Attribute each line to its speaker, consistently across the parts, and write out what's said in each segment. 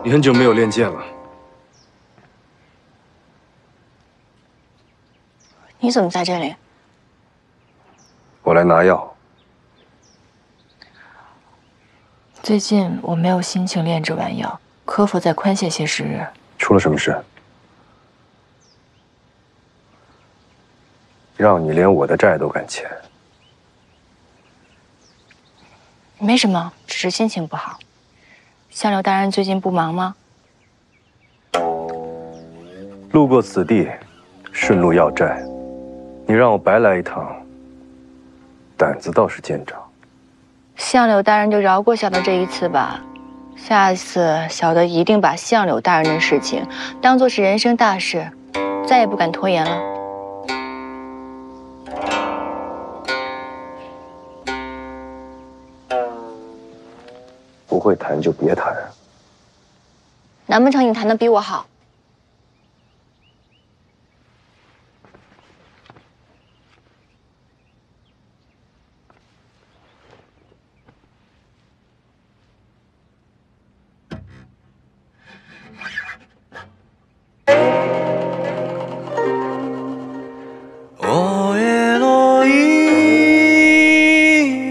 Speaker 1: 你很久没有练剑了。
Speaker 2: 你怎么在这里？
Speaker 1: 我来拿药。
Speaker 3: 最近我没有心情炼这丸药，可否再宽限些时日？
Speaker 1: 出了什么事？让你连我的债都敢欠？
Speaker 2: 没什么，只是心情不好。相柳大人最近不忙吗？
Speaker 1: 路过此地，顺路要债，你让我白来一趟，胆子倒是见长。
Speaker 2: 相柳大人就饶过小的这一次吧，下一次小的一定把相柳大人的事情当作是人生大事，再也不敢拖延了。
Speaker 1: 不会弹就别弹。
Speaker 2: 难不成你弹得比我好？
Speaker 4: 哦耶罗伊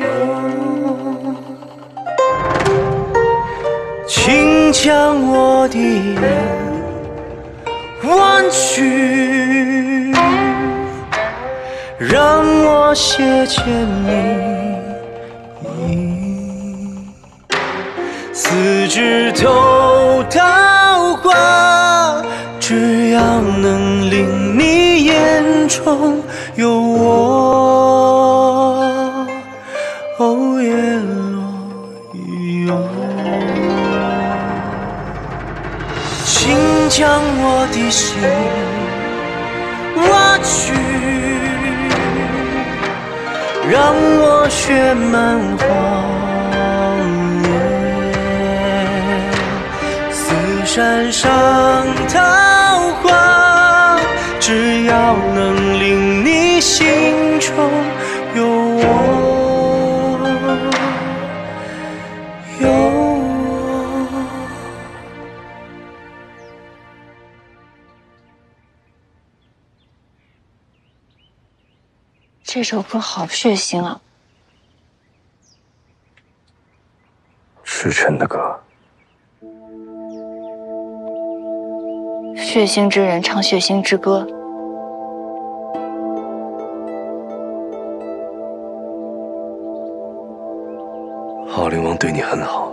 Speaker 4: 请将我的眼弯曲，让我写欠你四枝头桃花，只要能令你眼中有我，哦耶罗伊哦，请将我的心挖去，让我血满荒野，四山上桃花，只要能令你心中有我，有我。
Speaker 2: 这首歌好血腥啊！
Speaker 1: 赤诚的歌。
Speaker 2: 血腥之人唱血腥之歌，
Speaker 1: 昊灵王对你很好。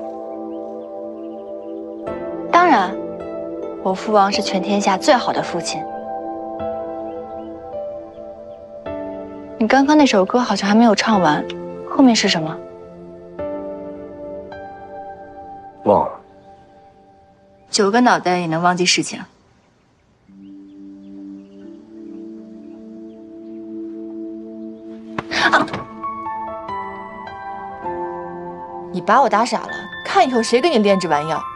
Speaker 2: 当然，我父王是全天下最好的父亲。你刚刚那首歌好像还没有唱完，后面是什么？
Speaker 1: 忘了。
Speaker 2: 9个脑袋也能忘记事情。啊！
Speaker 3: 你把我打傻了，看以后谁给你炼这丸药。